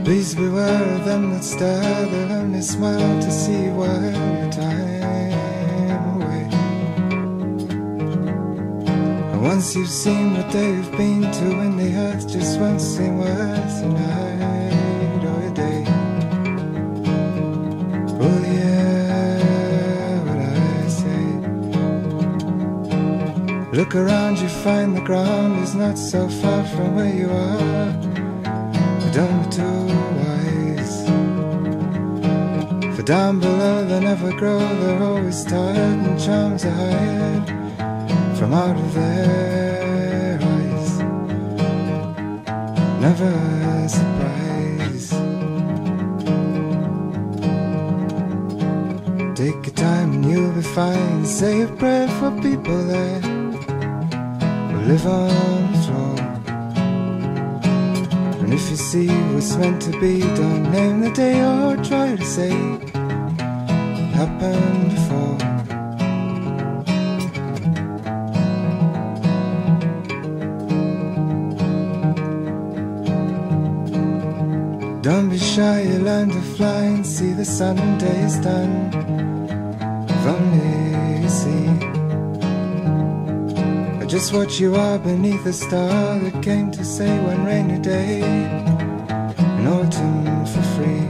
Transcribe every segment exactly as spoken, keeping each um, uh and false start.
Please beware of them that stare, they'll only smile to see you while your time away. And once you've seen what they've been to, when the earth just won't seem worth a night or a day. Well, yeah, what I say. Look around, you find the ground is not so far from where you are. Don't be too wise, for down below they never grow. They're always tired and charms are hired from out of their eyes. Never a surprise. Take your time and you'll be fine. Say a prayer for people that will live on the floor. And if you see what's meant to be, don't name the day or try to say it happened before. Don't be shy, you learn to fly and see the sun and day is done. If only you see just what you are beneath a star that came to say one rainy day in autumn for free.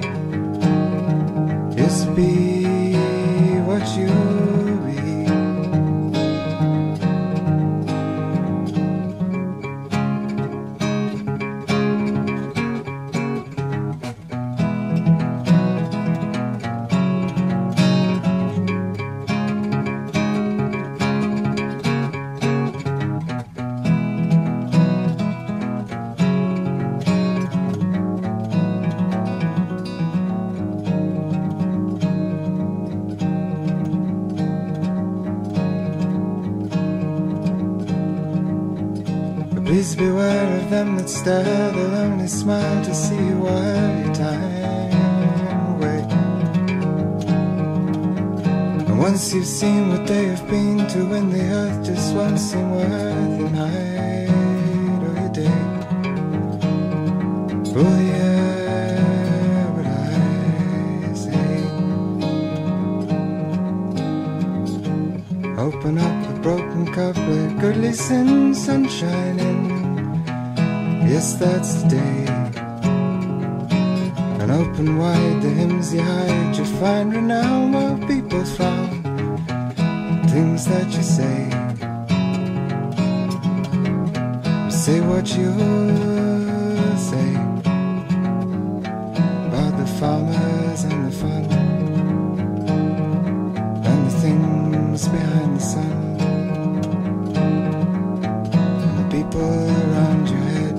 Just be what you be. Please beware of them that stare, they'll only smile to see you while your time away. And once you've seen what they have been to, when the earth just won't seem worth a night or a day. Oh yeah, what I say. Open up a broken cup where goodly sin, sunshine in. Yes, that's the day. And open wide the hymns you hide. You find renown while people frown. Things that you say, say what you say about the farmers and the fun and the things behind the sun and the people around your head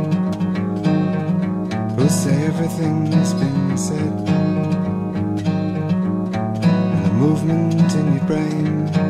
who say everything's been said, and the movement in your brain